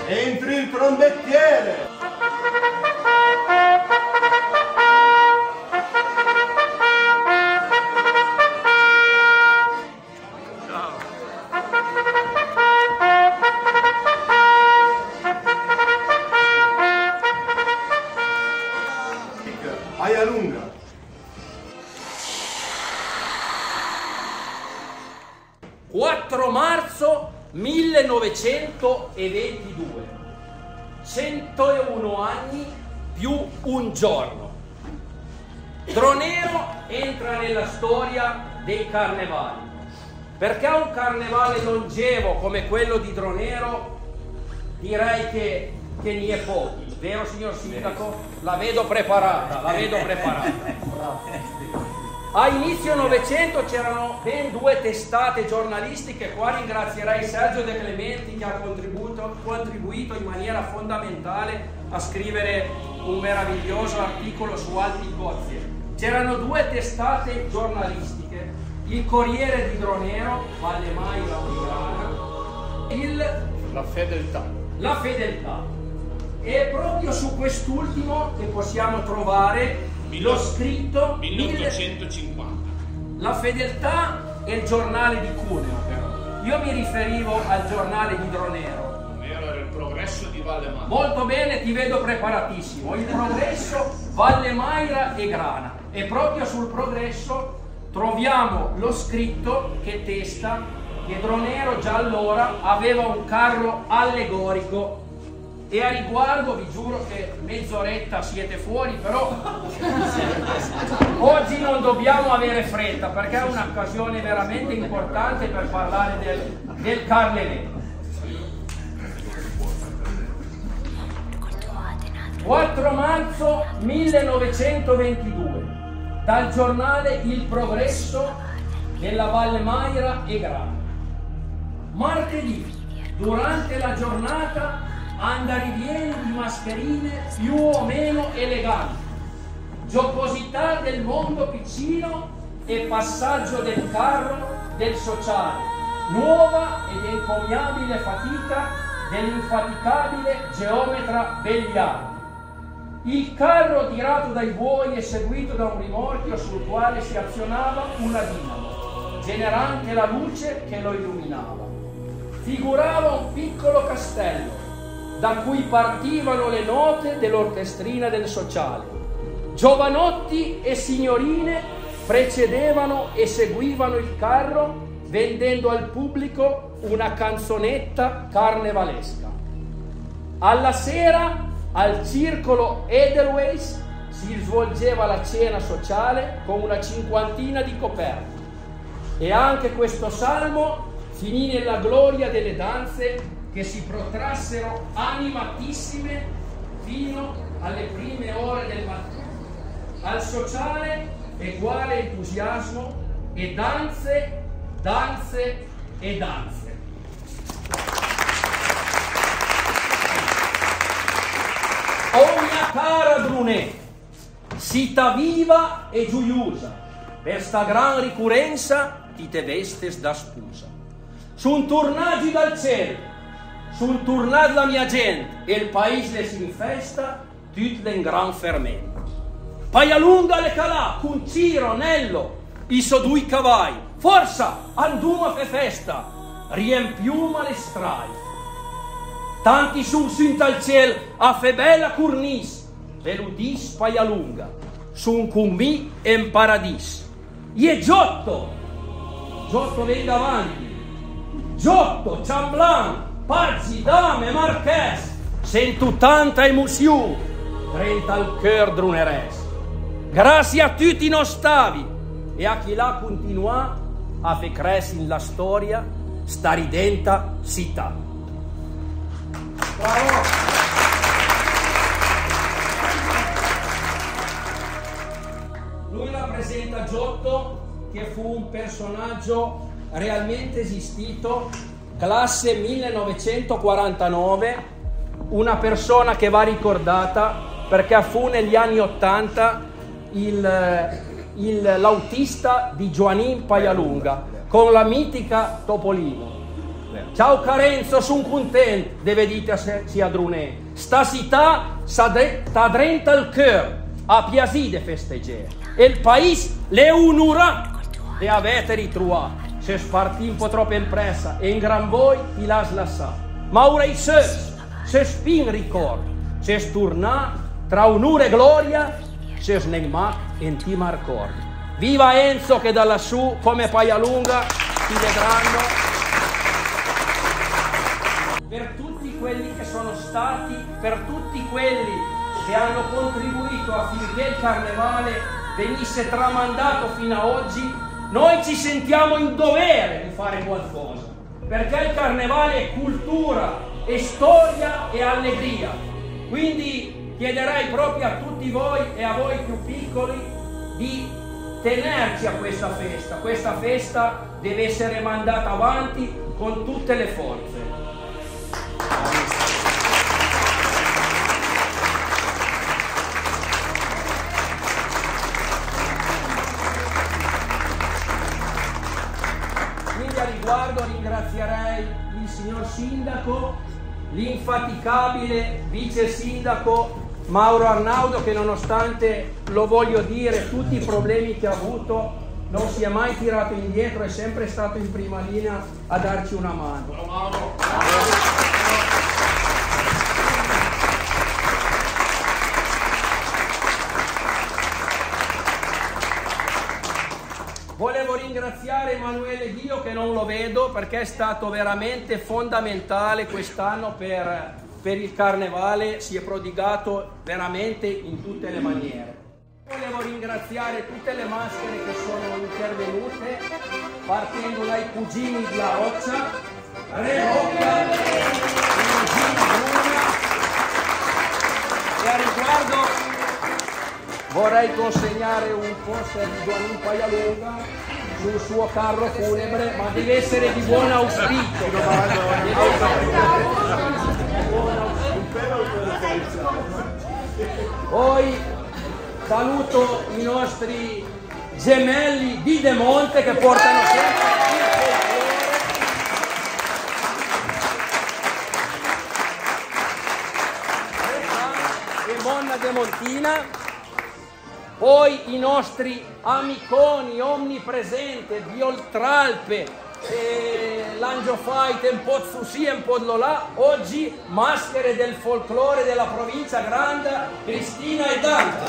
Entri il trombettiere. Aia lunga. Marzo 1922, 101 anni più un giorno. Dronero entra nella storia dei carnevali, perché un carnevale longevo come quello di Dronero direi che ne è pochi, vero signor Sindaco? La vedo preparata. A inizio Novecento c'erano ben 2 testate giornalistiche, qua ringrazierei Sergio De Clementi che ha contribuito in maniera fondamentale a scrivere un meraviglioso articolo su Alti Cozie. C'erano 2 testate giornalistiche, il Corriere di Dronero, Valle Maira Unigrana, La Fedeltà. E proprio su quest'ultimo che possiamo trovare lo scritto 1850. La Fedeltà è il giornale di Cuneo, però. Io mi riferivo al giornale di Dronero. Dronero era il Progresso di Valle Maira. Molto bene, ti vedo preparatissimo. Il Progresso, Valle Maira e Grana. E proprio sul Progresso troviamo lo scritto che testa che Dronero già allora aveva un carro allegorico. E a riguardo vi giuro che mezz'oretta siete fuori, però oggi non dobbiamo avere fretta perché è un'occasione veramente importante per parlare del Carlevento. 4 marzo 1922, dal giornale Il Progresso della Valle Maira e Grana. Martedì, durante la giornata, andarivieni di mascherine più o meno eleganti, giocosità del mondo piccino e passaggio del carro del sociale, nuova ed encomiabile fatica dell'infaticabile geometra Begliari. Il carro tirato dai buoi e seguito da un rimorchio sul quale si azionava una dinamo, generante la luce che lo illuminava. Figurava un piccolo castello, da cui partivano le note dell'orchestrina del sociale. Giovanotti e signorine precedevano e seguivano il carro vendendo al pubblico una canzonetta carnevalesca. Alla sera, al circolo Edelweiss, si svolgeva la cena sociale con una 50ina di coperte. E anche questo salmo finì nella gloria delle danze che si protrassero animatissime fino alle prime ore del mattino. Al sociale uguale entusiasmo e danze, danze e danze. Oh mia cara Brunet, sita viva e gioiosa, per sta gran ricorrenza ti te vestes da sposa. Son tornati dal cielo, son tornati la mia gente e il paese si infesta tutto in gran fermento. Paia lunga le calà, con Ciro, Nello, i so 2 cavalli, forza, anduma fe festa, riempiuma le strade. Tanti sun al cielo a fe bella cornis, per udis paia lunga, sun con mi in paradis. E Giotto venga avanti, Giotto, Ciamblan, Pazzi, Dame, Marchès, sento tanta emozione, trenta al cœur druneres. Grazie a tutti i nostri e a chi l'ha continua a fe crescere in la storia sta ridenta città. Bravo! Lui rappresenta Giotto, che fu un personaggio realmente esistito, classe 1949, una persona che va ricordata perché fu negli anni 80 l'autista di Joanin Paialunga con la mitica Topolino. Ciao Carenzo, sono contento di vedere sia Drunè. Sta città sta dentro il cuore, ha piacere di festeggiare. E il paese le onora di avete ritrovato. Se spartì un po' troppo in pressa e in gran voi ti las lasciato. Ma ora i se spin ricordo, se sturna tra onore e gloria, se snegmac e ti marcordi. Viva Enzo che da lassù, come Paialunga, ti vedranno. Per tutti quelli che sono stati, per tutti quelli che hanno contribuito affinché il carnevale venisse tramandato fino a oggi, noi ci sentiamo in dovere di fare qualcosa, perché il carnevale è cultura, è storia e allegria. Quindi chiederei proprio a tutti voi e a voi più piccoli di tenerci a questa festa. Questa festa deve essere mandata avanti con tutte le forze. Quindi a riguardo ringrazierei il signor Sindaco, l'infaticabile vice sindaco Mauro Arnaudo, che nonostante, lo voglio dire, tutti i problemi che ha avuto non si è mai tirato indietro, è sempre stato in prima linea a darci una mano. Volevo ringraziare Emanuele Dio, che non lo vedo, perché è stato veramente fondamentale quest'anno per il carnevale, si è prodigato veramente in tutte le maniere. Volevo ringraziare tutte le maschere che sono intervenute, partendo dai cugini di La Roccia, Re Rocca, Luigina Bruna, e a riguardo vorrei consegnare un poster di Giovanni Paialunga sul suo carro funebre, ma deve essere di buon auspicio. Poi saluto i nostri gemelli di De Monte che portano sempre il folklore, e Monna De Montina. Poi i nostri amiconi onnipresente di Oltralpe, l'Angio Fight, un po' Susì e un po' là, oggi maschere del folklore della provincia grande, Cristina e Dante.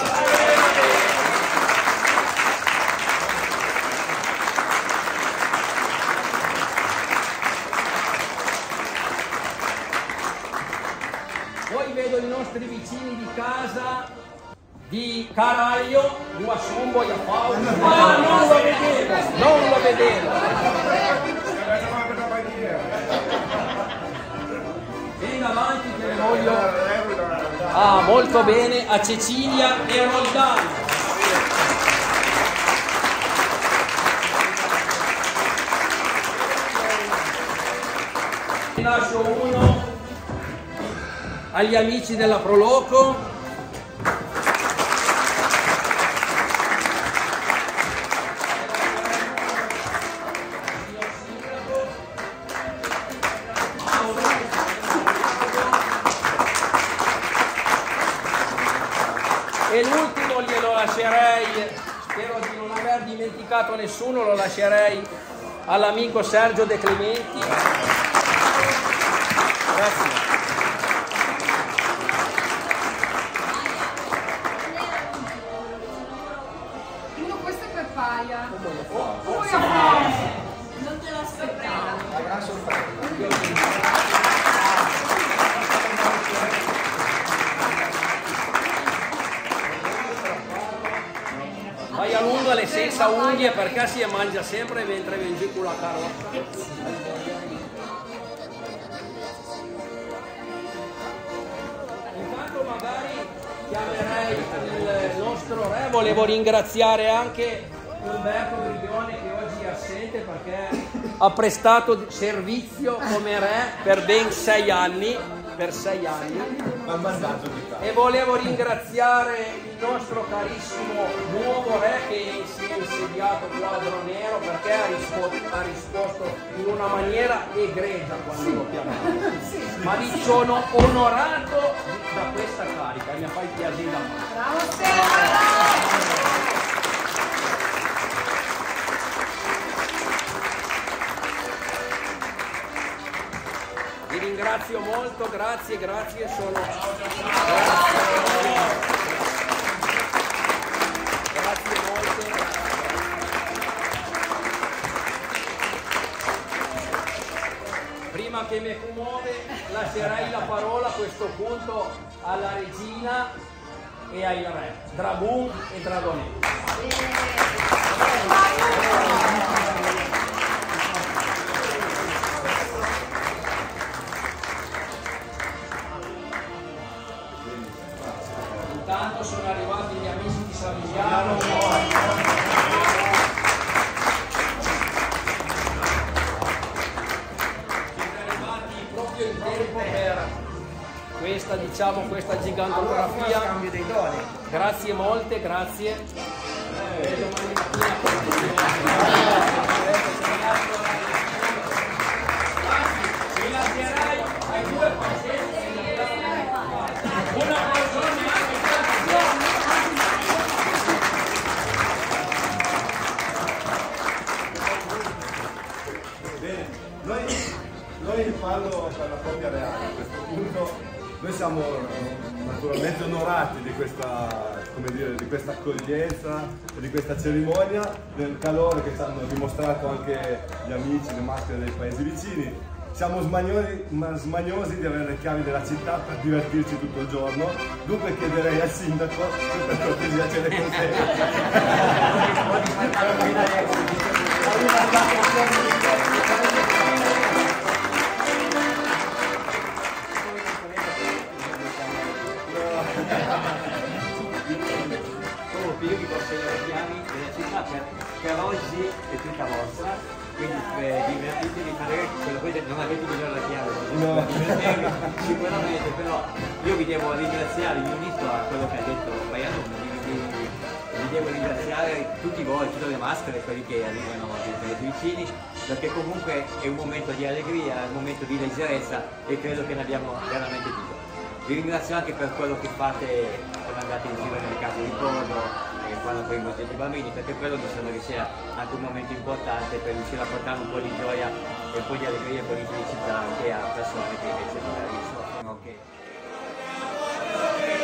Poi vedo i nostri vicini di casa di Caraglio, di Assombo e a Paolo. Ah, non lo vedevo. Venga avanti che ne voglio. Ah, molto bene, a Cecilia e Roldano. Ne lascio uno agli amici della Proloco. E l'ultimo glielo lascerei, spero di non aver dimenticato nessuno, lo lascerei all'amico Sergio De Clementi. Grazie. Uno, questo è per Paia. Non te l'aspettavo. La gran sorpresa. Vai a lungo alle senza unghie perché si mangia sempre mentre vengi con la carrozza. Intanto magari chiamerei il nostro re. Volevo ringraziare anche Umberto Briglione, che oggi è assente perché ha prestato servizio come re per ben 6 anni. Per 6 anni. Ma mandato di E volevo ringraziare il nostro carissimo nuovo re che si è insediato qua a Dronero, perché ha risposto in una maniera egregia quando l'ho chiamato. Ma vi sono onorato da questa carica, mi fa il piacere da me. Bravo Stefano! Vi ringrazio molto, grazie, sono... Grazie molte. Prima che mi commuove, lascerai la parola a questo punto alla regina e ai re, Dragun e Dragonetta. Intanto sono arrivati gli amici di Savigliano. Siete arrivati proprio in tempo per questa, diciamo, questa gigantografia. Cambio dei doni. Grazie molte, grazie. Domani mattina mi lascerai ai due pazienti. Una persona anche. Bene, noi parlo per la coppia reale, a questo punto noi siamo naturalmente onorati di questa, come dire, di questa accoglienza e di questa cerimonia, del calore che ci hanno dimostrato anche gli amici, le maschere dei paesi vicini. Siamo smaniosi di avere le chiavi della città per divertirci tutto il giorno. Dunque chiederei al sindaco se per cortesia ce le consegna. Io vi consegno le chiavi della città per oggi è tutta vostra, quindi divertitevi, se lo potete, non avete bisogno della chiave, No. sicuramente, però io vi devo ringraziare, mi unisco a quello che ha detto Baiano, vi devo ringraziare tutti voi, tutte le maschere, quelli che arrivano dai paesi vicini, perché comunque è un momento di allegria, è un momento di leggerezza e credo che ne abbiamo veramente bisogno. Vi ringrazio anche per quello che fate quando andate in giro nelle case di riposo e quando coinvolgete i bambini, perché quello mi sembra che sia anche un momento importante per riuscire a portare un po' di gioia e un po' di allegria e un po' di felicità anche a persone che invece magari soffrono.